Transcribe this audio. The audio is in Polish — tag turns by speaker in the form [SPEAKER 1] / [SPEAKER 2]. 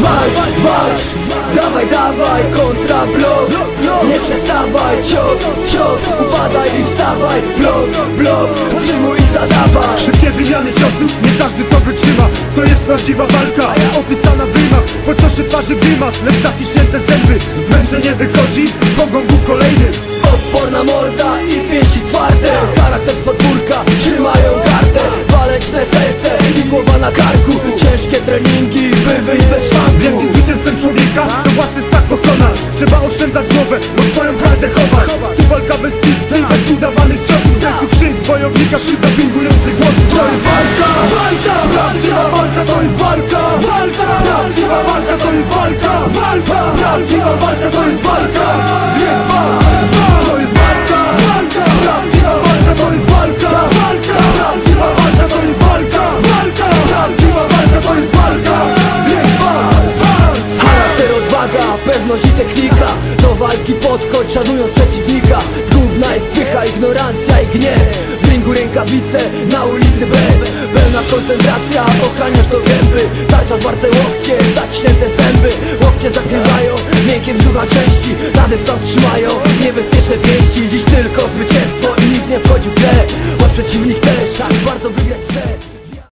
[SPEAKER 1] walcz, walcz. Dawaj, dawaj, kontra blok. Nie przestawaj, cios, cios. Upadaj i wstawaj, blok, blok. Przyjmuj i zadawaj.
[SPEAKER 2] Szybkie wymiany ciosów, nie każdy to wytrzyma. To jest prawdziwa walka, opisana w rymach. Po ciosie twarzy grymas, lecz zaciśnięte zęby. Zmęczenie wychodzi, pogą był kolejny.
[SPEAKER 1] Odporna morda i pięści twarde. Charakter z podwórka, trzymają gardę. Waleczne serce i głowa na karku. Ciężkie treningi, by wyjść bez szwanku.
[SPEAKER 2] Wielkim zwycięzcem człowieka to własny strach pokonać. Trzeba oszczędzać głowę, bo swoją prawdę chować. Tu walka bez kitwy, bez udawanych ciosów. W sercu krzyk wojownika, szyba pingujący głos. To jest walka, walka. Prawdziwa walka to jest walka, walka. Prawdziwa walka to jest walka, walka. Prawdziwa walka to jest walka, więc walka. To jest walka, walka. Prawdziwa walka to jest walka, walka. Prawdziwa walka to jest walka, walka. Prawdziwa walka to jest walka, więc walka.
[SPEAKER 1] Charakter, odwaga, pewność i technika. Do walki podchodź, szanując przeciwnika. Zgubna jest pycha, ignorancja i gniew. W ringu rękawice, na ulicy bez. Pełna koncentracja, ochraniasz do gęby. Tarcza, zwarte łokcie, zaciśnięte zęby. Łokcie zakrywają, miękkie brzucha części. Na dystans trzymają niebezpieczne pięści. Dziś tylko zwycięstwo i nic nie wchodzi w grę. Choć przeciwnik też bardzo wygrać chce.